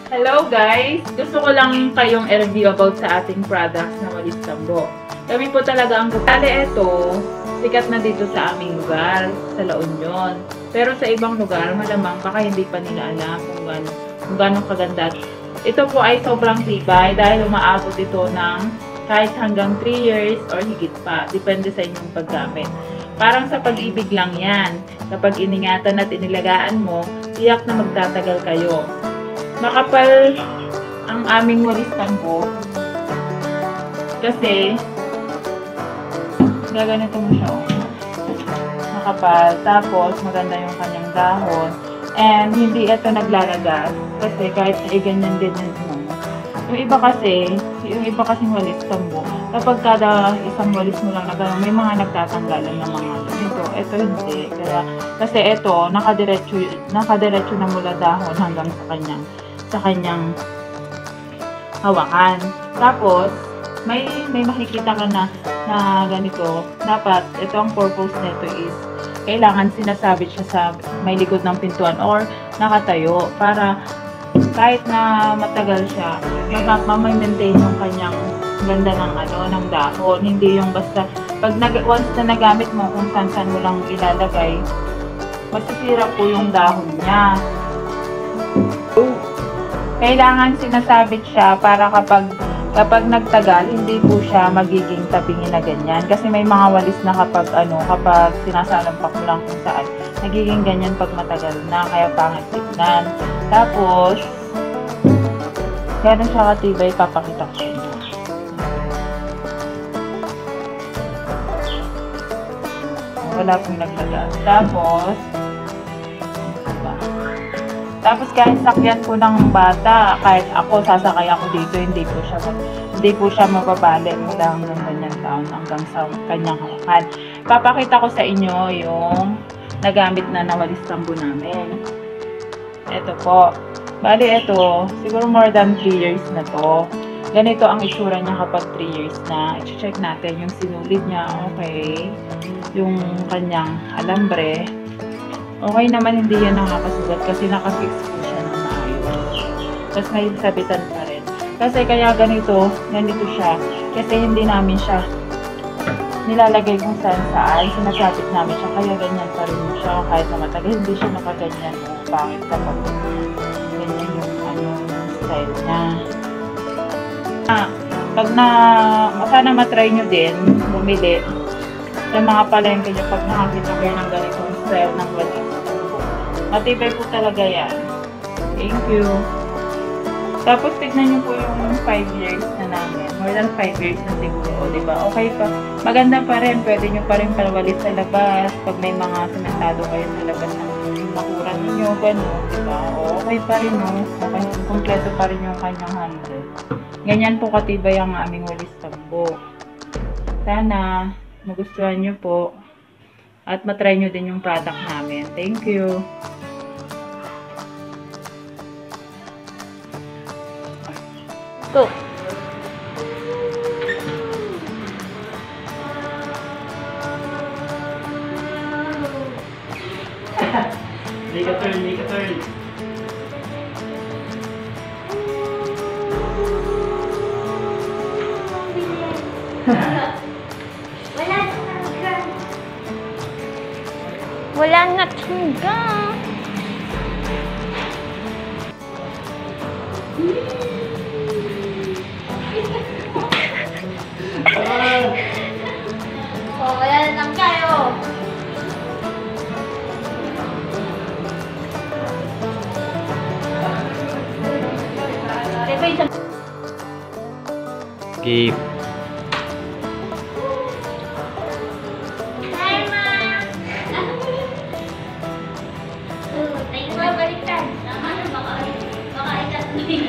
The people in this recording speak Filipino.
Hello guys! Gusto ko lang kayong i-review about sa ating products na walis tambo. Kami po talaga ang gutali. Ito, sikat na dito sa aming lugar, sa La Union. Pero sa ibang lugar, malamang baka hindi pa nila alam kung gano'ng kaganda. Ito po ay sobrang tibay dahil umaabot ito ng kahit hanggang 3 years or higit pa. Depende sa inyong paggamit. Parang sa pag-ibig lang yan. Kapag iningatan at inilagaan mo, tiyak na magtatagal kayo. Makapal ang aming walis tambo kasi gaganito mo siya. Makapal. Tapos maganda yung kanyang dahon. And hindi ito naglalagas kasi kahit na ganyan din mo. Yung iba kasing walis tambo, kapag kada isang walis mo lang na gano'n, may mga nagtatanggalan ng mga ganito. Ito hindi. Kasi ito, nakadiretso na mula dahon hanggang sa kanyang hawakan. Tapos, may makikita ka na ganito. Dapat, ito ang purpose nito is, kailangan sinasabit siya sa may likod ng pintuan or nakatayo para kahit na matagal siya, mamay-maintain yung kanyang ganda ng dahon. Hindi yung basta, once na nagamit mo kung saan mo lang ilalagay, masisira po yung dahon niya. Kailangan sinasabit siya para kapag nagtagal, hindi po siya magiging tabingin na ganyan. Kasi may mga walis na kapag sinasalampak mo lang kung saan, nagiging ganyan pag matagal na, kaya pangit tignan. Tapos, gano'n siya katibay, papakita ko siya. Wala pong naglagas. Tapos kahit sakyan po ng bata, kahit ako, sasakay ako dito, hindi po siya mababali mula ng ganyan taon hanggang sa kanyang hawakan. Papakita ko sa inyo yung nagamit na walis tambo namin. Ito po. Bali ito, siguro more than 3 years na to. Ganito ang itsura niya kapag 3 years na. I-check natin yung sinulid niya, okay. Yung kanyang alambre. Okay naman, hindi yan nakakasugat kasi nakafix po siya ng maayos. Tapos may sabitan pa rin. Kasi kaya ganito siya. Kasi hindi namin siya nilalagay kung saan. Sinasabit namin siya. Kaya ganyan pa rin siya. Kahit na matagal, hindi siya nakaganyan. Pangit kapag ganyan yung style niya. Sana matry nyo din bumili sa mga palengke nyo pag nakakita kayo ng ganitong style ng walis. Matibay po talaga yan. Thank you. Tapos tignan nyo po yung 5 years na namin. More than 5 years na siguro. O diba? Okay pa. Maganda pa rin. Pwede nyo pa rin palawalis sa labas. Pag may mga sementado kayo sa labas ng makuran ninyo. Gano'n. Diba? O okay pa rin. Okay. Kompleto pa rin yung kanyang handle. Ganyan po katibay ang aming walis tambo. Sana magustuhan nyo po. At matry nyo din yung product namin. Thank you. Go. Make a turn. Wala na tangga. Wala na tangga yun. Keep. Baliktad. Baka ikat.